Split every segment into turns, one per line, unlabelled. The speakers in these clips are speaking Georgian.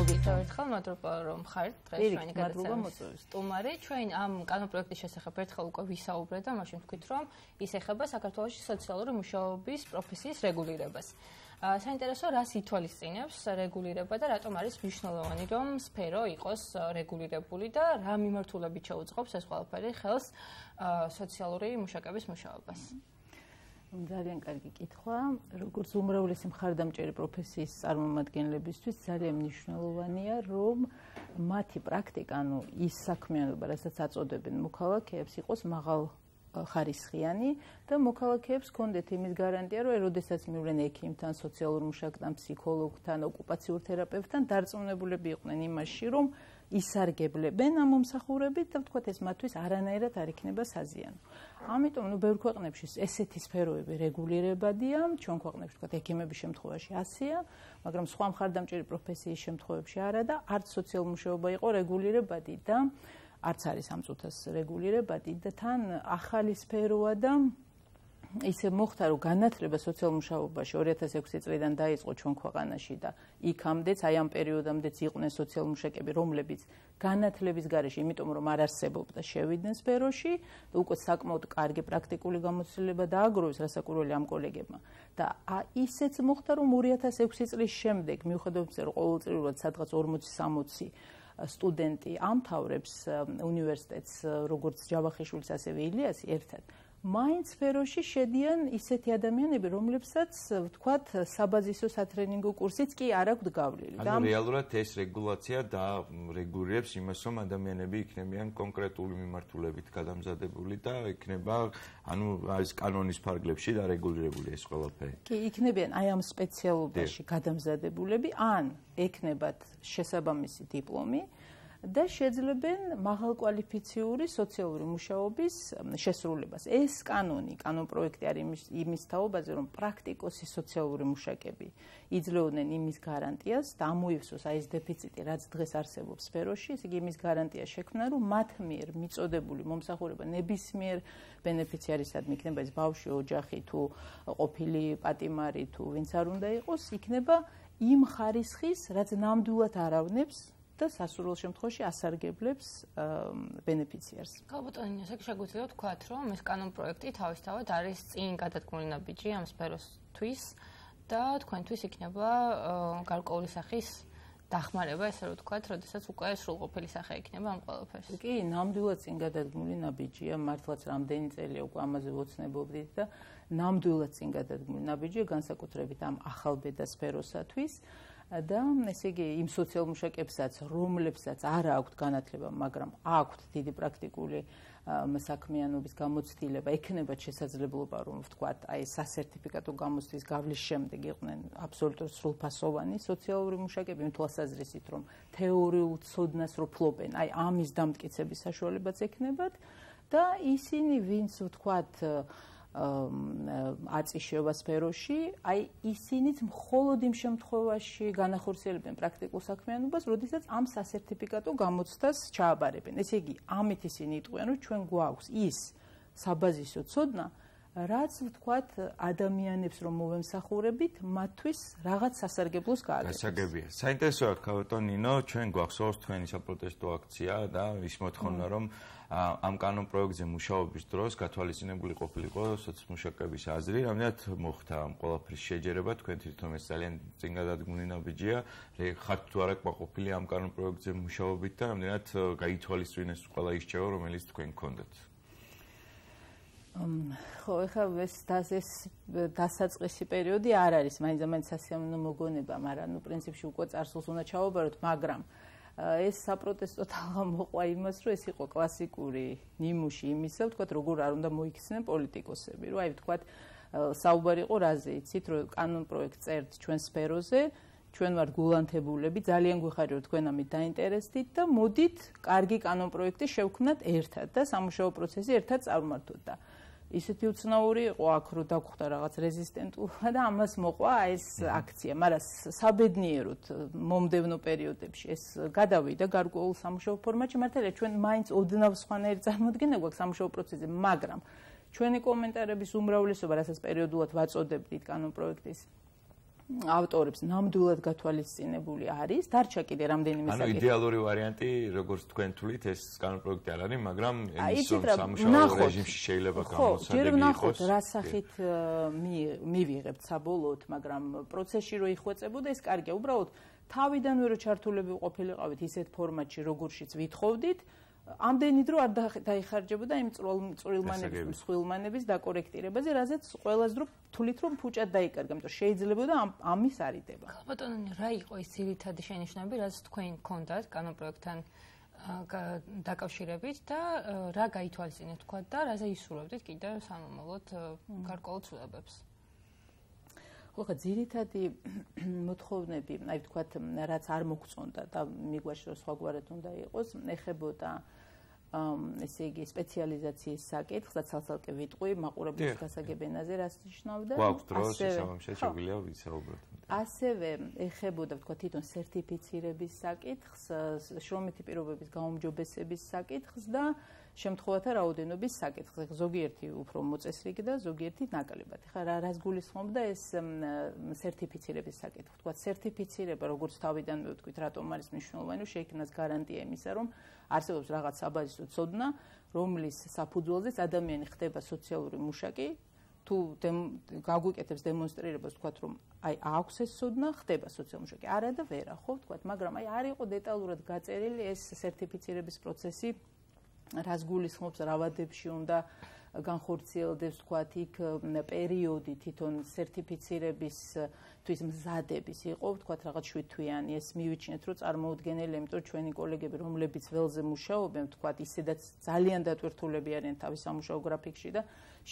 ერთხელ მადლობა რომ ხართ დღეს ჩვენი გადაცემის სტუმარი. ჩვენ ამ კანონპროექტის შესახებ ერთხელ უკვე ვისაუბრეთ და მაშინ ვთქვით რომ ის ეხება საქართველოში სოციალური მუშაობის პროფესიის რეგულირებას. საინტერესო რას ითვალისწინებს რეგულირება და რატომ არის მნიშვნელოვანი რომ სფერო იყოს რეგულირებული და რა მიმართულებით შეუწყობს ეს ყველაფერი ხელს სოციალური მუშაკების მუშაობას.
ძალიან კარგი კითხვა. როგორც უმრავლესი მხარდამჭერი პროფესიის წარმომადგენლებისთვის ძალიან მნიშვნელოვანია, რომ მათი პრაქტიკა, ის საქმიანობა, რასაც აწოდებენ მოქალაქეებს, იყოს მაღალხარისხიანი და მოქალაქეებს ჰქონდეთ იმის გარანტია, რომ როდესაც მივლენ ექიმთან, სოციალურ მუშაკთან, ფსიქოლოგთან, ოკუპაციურ თერაპევტთან, დარწმუნებულები იყვნენ იმაში, რომ ისარგებლებენ ამ მომსახურებით და ვთქვათ ეს მათთვის არანაირად არ იქნება საზიანო. ამიტომ ბევრ ქვეყნებში ესეთი სფეროები რეგულირებადია, ჩვენ ქვეყნებში ვთქვათ ექიმების შემთხვევაში 100-ია, მაგრამ სხვა მხარდამჭერი პროფესიის შემთხვევებში არა და არც სოციალურ მუშაობა იყო რეგულირებადი და არც არის ამ წუთას რეგულირებადი და თან ახალი სფეროა და ისე მოხდა რომ განათლება სოციალურ მუშაობაში 2006 წლიდან დაიწყო ჩვენ ქვეყანაში და იქამდეც აი ამ პერიოდამდეც იყვნენ სოციალურ მუშაკები რომლებიც განათლების გარეშე იმიტომ რომ არ არსებობდა შევიდნენ სფეროში და უკვე საკმაოდ კარგი პრაქტიკული გამოცდილება დააგროვეს რასაკვირველი ამ კოლეგებმა და ისეც მოხდა რომ 2006 წლის შემდეგ მიუხედავად იმისა რომ ყოველწლიურად სადღაც 40-60 სტუდენტი ამთავრებს უნივერსიტეტს როგორც ჯავახიშვილიც ასევე ილიასი ერთად მაინც სფეროში შედიან ისეთი ადამიანები, რომლებსაც ვთქვათ, საბაზისო სატრენინგო კურსიც კი არ აქვთ გავლილი.
ანუ რეალურად ეს რეგულაცია რეგულირებს იმას, რომ ადამიანები იქნებიან კონკრეტული მიმართულებით გადამზადებული და იქნება, ანუ არის კანონის ფარგლებში დარეგულირებული ეს ყველაფერი.
კი, იქნებიან აი ამ სპეციალობაში გადამზადებულები, ან ექნებათ შესაბამისი დიპლომი. და შეძლებენ მაღალკვალიფიციური სოციალური მუშაობის შესრულებას. ეს კანონპროექტი არის იმის თაობაზე, რომ პრაქტიკოსი სოციალური მუშაკები იძლეოდნენ იმის გარანტიას და ამოივსოს აი ეს დეფიციტი, რაც დღეს არსებობს სფეროში, ესე იგი იმის გარანტია შექმნა, რომ მათ მიერ მიწოდებული მომსახურება ნებისმიერ ბენეფიციარისადმი იქნება ეს ბავშვი, ოჯახი თუ ყოფილი პატიმარი თუ ვინც არ უნდა იყოს, იქნება იმ ხარისხის, რაც ნამდვილად არავნებს და სასურველ შემთხვევაში ასარგებლებს ბენეფიციარს.
ქალბატონი, ესე შეგვიძლია ვთქვათ, რომ ეს კანონპროექტი თავისთავად არის წინ გადადგმული ნაბიჯი ამ სფეროსთვის და თქვენთვის იქნება გარკვეული სახის დახმარება, ესე რომ ვთქვათ, როდესაც უკვე სრულყოფილი სახე იქნება ამ ყველაფერს.
კი, ნამდვილად წინ გადადგმული ნაბიჯია, მართლაც რამდენი წელია უკვე ამაზე ვოცნებობდით და ნამდვილად წინ გადადგმული ნაბიჯია, განსაკუთრებით ამ ახალბედა სფეროსათვის. და ესე იგი იმ სოციალურ მუშაკებსაც, რომლებსაც არ აქვთ განათლება, მაგრამ აქვთ დიდი პრაქტიკული საქმიანობის გამოცდილება, ექნებათ შესაძლებლობა, რომ ვთქვათ, აი სასერტიფიკატო გამოცდის გავლის შემდეგ იყვნენ აბსოლუტურად სრულფასოვანი სოციალური მუშაკები, იმ თვალსაზრისით, რომ თეორიულ ცოდნას რო ფლობენ, აი ამის დამტკიცების საშუალებაც ექნებათ და ისინი, ვინც ვთქვათ, აწიშება სფეროში, აი ისინიც მხოლოდ იმ შემთხვევაში განახორციელებენ პრაქტიკულ საქმიანობას, როდესაც ამ სასერტიფიკატო გამოცდას ჩააბარებენ. ესე იგი, ამით ისინი იტყვიან, რომ ჩვენ გვაქვს ის საბაზისო ცოდნა, რაც ვთქვათ, ადამიანებს რომ მოვემსახურებით, მათთვის რაღაც სასარგებლოს გააკეთებს.
გასაგებია. საინტერესოა, ქალბატონ ნინო, ჩვენ გვახსოვს თქვენი საპროტესტო აქცია და ის მოთხოვნა, რომ ამ კანონპროექტზე მუშაობის დროს გათვალისწინებული ყოფილიყო სოციმუშაკების აზრი, რამდენად მოხდა ამ ყველაფრის შეჯერება, თქვენ თვითონ ეს ძალიან წინ გადადგმული ნაბიჯია, ხართ თუ არა ყოფილი ამ კანონპროექტზე მუშაობით და რამდენად გაითვალისწინეს ყველა ის რჩევა, რომელიც თქვენ გქონდათ.
ხო, ეხლა ეს დასაწყისი პერიოდი არ არის, მაინც სასიამოვნო მოგონება, მაგრამ პრინციპში უკვე წარსულს უნდა ჩავაბაროთ, მაგრამ ეს საპროტესტო თალღა მოყვა იმას, რომ ეს იყო კლასიკური ნიმუში იმისა, ვთქვათ, როგორ არ უნდა მოიქცნენ პოლიტიკოსები, რომ აი ვთქვათ, საუბარი იყო რაზე, იცით, რომ კანონპროექტს წერთ ჩვენ სფეროზე, ჩვენ ვართ გულანთებულები, ძალიან გვიხარია, რომ თქვენ ამით დაინტერესდით და მოდით კარგი კანონპროექტი შევქმნათ ერთად და სამუშაო პროცესი ერთად წარმართოთ და ისეთი უცნაური იყო აქ რომ დაგხვდა რაღაც რეზისტენტულობა და ამას მოყვა ეს აქცია, მაგრამ საბედნიეროდ მომდევნო პერიოდებში ეს გადავიდა გარკვეულ სამუშაო ფორმატში, მართალია ჩვენ მაინც ოდნავ სხვანაირი წარმოდგენა გვაქვს სამუშაო პროცესზე, მაგრამ ჩვენი კომენტარების უმრავლესობა, რასაც პერიოდულად ვაწოდებდით კანონპროექტის ავტორებს ნამდვილად გათვალისწინებული არის. დარჩა კიდე რამდენიმე საკითხი.
ანუ იდეალური ვარიანტი, როგორც თქვენ თვლით, ეს კანონპროექტი არ არის, მაგრამ ის სამუშაო რეჟიმში შეიძლება გამოსადეგი იყოს.
ჯერ ვნახოთ, რა სახით მივიღებთ საბოლოოდ, მაგრამ პროცესში რო იხვეწებოდა, ეს კარგია. უბრალოდ თავიდანვე რო ჩართულები ყოფილიყავით ისეთ ფორმატში, როგორშიც ვითხოვდით, ამდენი დრო არ დაიხარჯებოდა იმ წვრილმანების, მსხვილმანების დაკორექტირებაზე, რაზეც ყველას დრო თulit რომ ფუჭად დაიკარგა, იმიტომ შეიძლება და ამის არიდება.
ბატონო, რა იყო ის ძირითადი შენიშვნები, რაც თქვენ გქონდათ კანონპროექტთან დაკავშირებით და რა გაითვალისწინეთ თქვა და რაზე ისურვებდით კიდევ სამომავლოდ გარკვეულ ცვლილებებს?
ხო, ძირითადი მოთხოვნები, აი ვთქვათ, რაც არ მოგწონდა და მიგვაჩნდა რომ სხვაგვარად უნდა იყოს, ეხებოდა ესე იგი სპეციალიზაციის საკითხს და ცალ-ცალკე ვიტყვი მაყურებლის გასაგებენაზე, რას ნიშნავდა.
გვაქვს დრო, შეგვიძლია ვისაუბროთ.
ასევე ეხებოდა ვთქვათ თვითონ სერტიფიცირების საკითხს, შრომითი პირობების გაუმჯობესების საკითხს და შემთხვევათა რაოდენობის საკითხს. ზოგიერთი უფრო მოწესრიგი და ზოგიერთი ნაკლებად. ხა რას გულისხმობდა ეს სერტიფიცირების საკითხი? ვთქვათ, სერტიფიცირება, როგორც თავიდანვე ვთქვით, რატომ არის მნიშვნელოვანი, შეიქმნას გარანტია იმისა, რომ არსებობს რაღაც საბაზისო ცოდნა, რომლის საფუძველზეც ადამიანი ხდება სოციალური მუშაკი, თუ გაგვიკეთებს დემონსტრირებას, ვთქვათ, რომ აი აქვს ეს ცოდნა, ხდება სოციალური მუშაკი. არა და ვერა, ხო, ვთქვათ, მაგრამ აი არ იყო დეტალურად გაწერილი ეს სერტიფიცირების პროცესი, რას გულისხმობს, რა ვადებში უნდა განხორციელდეს, ვთქვათ, იქ პერიოდი თვითონ სერტიფიცირების თვის მზადების იყო, ვთქვათ, რაღაც 7 თვიანი. ეს მივიჩნეთ, რომ წარმოუდგენელია, იმიტომ რომ ჩვენი კოლეგები, რომლებიც ველზე მუშაობენ, ვთქვათ, ისედაც ძალიან დატვირთულები არიან თავის სამუშაო გრაფიკში და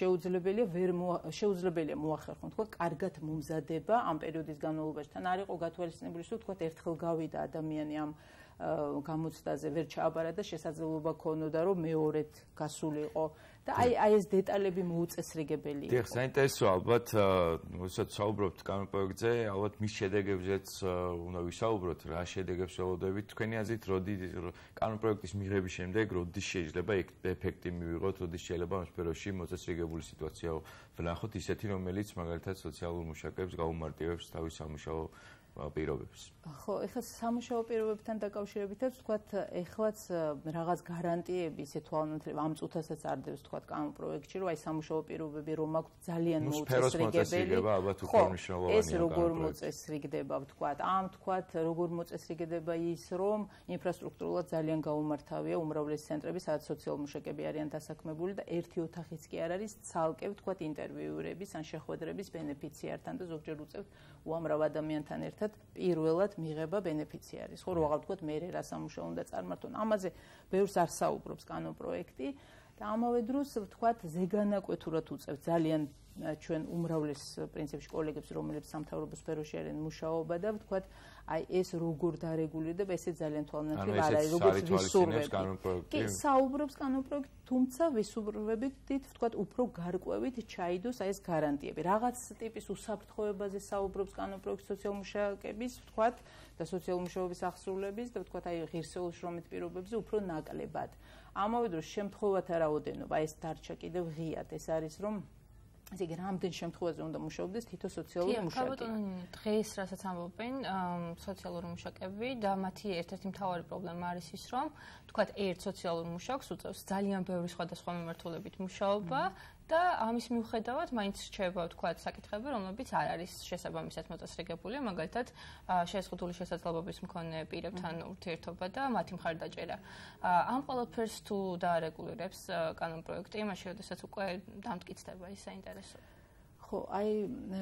შეუძლებელია მოახერხონ, ვთქვათ, კარგად მომზადება ამ პერიოდის განმავლობაში. თან არ იყო გათვალისწინებული, რომ ვთქვათ, ერთხელ გავიდა ადამიანი ამ გამოცდაზე ვერ ჩააბარა და შესაძლებლობა ქონოდა რომ მეორედ გასულიყო და აი ეს დეტალები მოუწესრიგებელი იყო.
დიახ, საინტერესოა ალბათ, როდესაც საუბრობთ კანონპროექტზე, ალბათ მის შედეგებზეც უნდა ვისაუბროთ, რა შედეგებს ველოდებით. თქვენი აზრით, კანონპროექტის მიღების შემდეგ როდის შეიძლება ეფექტი მივიღოთ, როდის შეიძლება ამ სფეროში მოწესრიგებული სიტუაცია ვნახოთ, ისეთი რომელიც მაგალითად სოციალურ მუშაკებს გაუმარტივებს თავის სამუშაო პირობებს.
ხო, ეხლა სამუშაო პირობებთან დაკავშირებითაც ვთქვათ, ეხლაც რაღაც გარანტიები ისე თვალნათლება ამ წუთასაც არ დევს ვთქვათ კანონპროექტში, რომ აი სამუშაო პირობები რომ აქვს ძალიან მოუწესრიგებელი.
ხო,
ეს როგორ მოწესრიგდება ვთქვათ, ვთქვათ, როგორ მოწესრიგდება ის, რომ ინფრასტრუქტურულად ძალიან გაუმართავია უმრავლესი ცენტრები, სადაც სოციალური მუშაკები არიან დასაქმებული და ერთი ოთახიც კი არ არის ცალკე ვთქვათ ინტერვიუების ან შეხვედრების ბენეფიციართან და ზოგჯერ უწევთ უამრავ ადამიანთან ერთად პირველად მიღება ბენეფიციარის. ხო, რა ვთქვათ, მე რა სამუშაო უნდა წარმართონ. ამაზე ბევრს არ საუბრობს კანონპროექტი და ამავე დროს ვთქვათ, ზეგანაკვეთურად უწევთ ძალიან ჩვენ უმრავლეს პრინციპში კოლეგებს, რომლებიც სამთავრობო სფეროში არიან მუშაობა და ვთქვათ, აი ეს როგორ დარეგულირდება, ესე ძალიან თვალნათლივ არ არის, როგორც ვისურვებთ. კი, საუბრობს კანონპროექტი, თუმცა ვისურვებით, ვთქვათ, უფრო გარკვევით ჩაიდოს აი ეს გარანტიები. რაღაც ტიპის უსაფრთხოებაზე საუბრობს კანონპროექტი სოციალურ მუშაკების, ვთქვათ, და სოციალურ მუშაობის აღსრულების და ვთქვათ, აი ღირსეული შრომით პირობებზე უფრო ნაკლებად. ამავე დროს შემთხვევათა რაოდენობა ეს დარჩა კიდევ ღიად, ეს არის რომ ესე იგი, რამდენ შემთხვევაზე უნდა მუშაობდეს თითო სოციალური მუშაკი.
დღეს რასაც ამბობენ სოციალური მუშაკები და მათი ერთ-ერთი მთავარი პრობლემა არის ის, რომ თქვათ, ერთ სოციალურ მუშაკს უწევს ძალიან ბევრი სხვადასხვა მიმართულებით მუშაობა და ამის მიუხედავად მაინც რჩება თქვათ საკითხები, რომლებიც არ არის შესაბამისად მოწესრიგებული, მაგალითად შეზღუდული შესაძლებლობის მქონე პირებთან ურთიერთობა და მათი მხარდაჭერა. ამ ყველაფერს თუ დაარეგულირებს კანონპროექტი, მაშინ როდესაც უკვე დამტკიცდება ის საინტერესო.
ხო, აი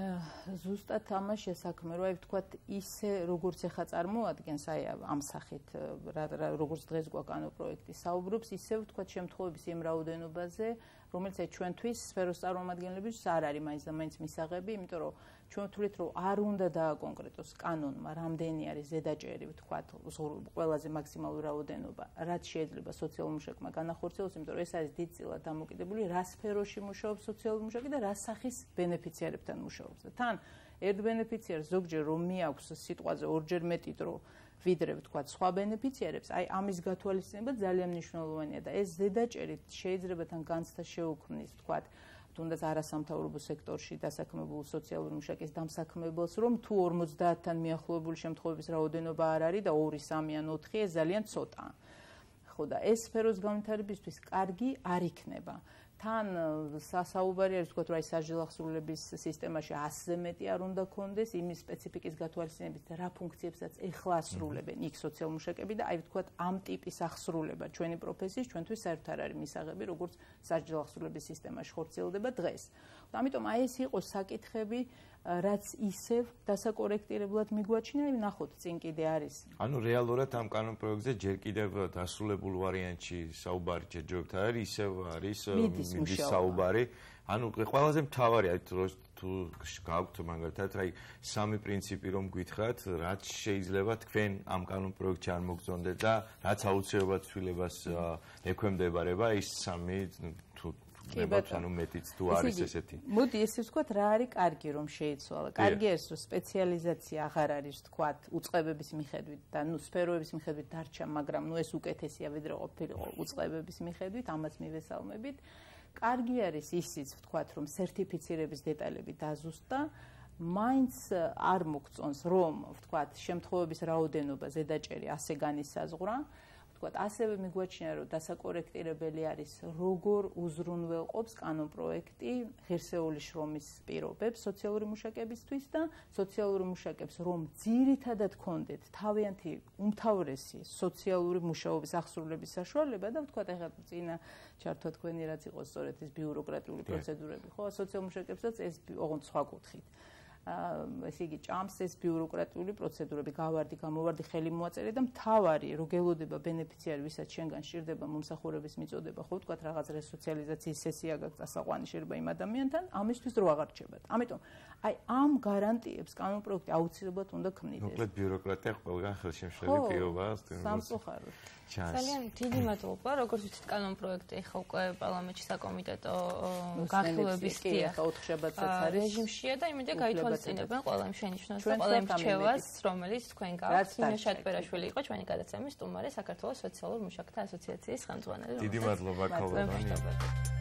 ზუსტად ამაშია საქმე, რომ აი ვთქვათ, ისე როგორც ახლა წარმოადგენს აი ამ სახით, როგორც დღეს გვაქვს კანონპროექტი, საუბრობს ისე ვთქვათ შემთხვევების იმ რაოდენობაზე, რომელიც აი ჩვენთვის სფეროს წარმომადგენლებს არ არის მაინც და მაინც მისაღები, იმიტომ რომ ჩვენ ვთვლით, რომ არ უნდა დააკონკრეტოს კანონმა, რამდენი არის ზედაჭერი, ვთქვათ, ყველაზე მაქსიმალური რაოდენობა, რაც შეიძლება სოციალურ მუშაკმა განახორციელოს, იმიტომ რომ ეს არის დიდწილად დამოკიდებული, რა სფეროში მუშაობს სოციალური მუშაკი და რა სახის ბენეფიციარებთან მუშაობს. და თან ერთ ბენეფიციარს ზოგჯერ რომ მიაქვს სიტყვაზე ორჯერ მეტი დრო ვიდრე ვთქვათ სხვა ბენეფიციარებს, აი ამის გათვალისწინება ძალიან მნიშვნელოვანია და ეს ზედაჭერით შეიძლება თან განცდა შეუქმნის, ვთქვათ, თუნდაც არასამთავრობო სექტორში დასაქმებულ სოციალური მუშაკის დამსაქმებელს, რომ თუ 50-თან მიახლოებული შემთხვევების რაოდენობა არ არის და 2, 3 ან 4 ეს ძალიან ცოტაა. ხო და ეს სფეროს განვითარებისთვის კარგი არ იქნება. თან სასაუბარი არის ვთქვათ, რომ აი საჯელახსრულების სისტემაში 100-ზე მეტი არ უნდა კონდეს იმის სპეციფიკის გათვალისწინებით და რა ფუნქციებსაც ეხლა ასრულებენ იქ სოციალმუშაკები და აი ვთქვათ ამ ტიპის ახსრულება ჩვენი პროფესიის ჩვენთვის საერთოდ არ არის მისაღები, როგორც საჯელახსრულების სისტემაში ხორციელდება დღეს. ამიტომ აი ეს იყო საკითხები, რაც ისევ დასაკორექტირებლად მიგვაჩნია, ნახოთ წინ კიდე არის.
ანუ რეალურად ამ კანონპროექტზე ჯერ კიდევ დასრულებულ ვარიანტში საუბარი ჯერჯერობით არის, ისევ არის მიდის საუბარი. ანუ ყველაზე მთავარი აი თუ გაქვთ მაგალითად აი 3 პრინციპი რომ გითხრათ, რაც შეიძლება თქვენ ამ კანონპროექტში არ მოგწონდეთ და რაც აუცილებლად ცვლილებას ექვემდებარება ის 3 თუ ანუ მეტიც თუ არის ესეთი.
მოდი ესე ვთქვათ, რა არის კარგი რომ შეიცვალა. კარგი არის რომ სპეციალიზაცია აღარ არის ვთქვათ უწყებების მიხედვით და ნუ სფეროების მიხედვით დარჩა, მაგრამ ნუ ეს უკეთესია ვიდრე ყოფილიყო უწყებების მიხედვით, ამას მივესალმებით. კარგი არის ისიც ვთქვათ, რომ სერტიფიცირების დეტალები დაზუსტა, მაინც არ მოგწონს რომ ვთქვათ შემთხვევების რაოდენობა ზედაჭერი ასე განისაზღვრა. ვთქვათ, ასევე მიგვაჩნია, რომ დასაკორექტირებელი არის, როგორ უზრუნველყოფს კანონპროექტი ღირსეული შრომის პირობებს სოციალური მუშაკებისთვის და სოციალური მუშაკებს, რომ ძირითადად კონდეთ თავიანთი უმთავრესი სოციალური მუშაობის ახსრულების საშუალება და ვთქვათ, ახლა წინა ჩართვა თქვენი რაც იყო სწორედ ეს ბიუროკრატიული პროცედურები, ხო, სოციალურ მუშაკებსაც ეს ოღონდ სხვა კუთხით. ესე იგი ჭამს ეს ბიუროკრატიული პროცედურები, გავარდი, გამოვარდი, ხელი მოაწერე და მთავარი რო გელოდება ბენეფიციარი, ვისაც შენგან სჭირდება მომსახურების მიწოდება, ხო ვთქვათ, რაღაც რესოციალიზაციის სესია გაქვს, ასაყვანი შეიძლება იმ ადამიანთან, ამისთვის დრო აღარ რჩებათ. ამიტომ აი ამ გარანტიებს კანონპროექტი აუცილებლად უნდა ქმნიდეს.
მოკლედ ბიუროკრატია ყველგან ხელშემშლელი პირობაა,
სამწუხაროდ.
ძალიან დიდი მადლობა, როგორც ვიცით, კანონპროექტი ახლა უკვე პარლამენტში საკომიტეტო განხილვების დიახ
4 შაბათსაც არის
რეჟიმშია და იმედია გაითვალისწინებენ ყველა იმ შენიშვნას და ყველა იმ რჩევას, რომელიც თქვენ გაქვთ. ნინო შატბერაშვილი იყო ჩვენი გადაცემის სტუმარი, საქართველოს სოციალურ მუშაკთა ასოციაციის ხელმძღვანელი.
დიდი მადლობა, ქალბატონი.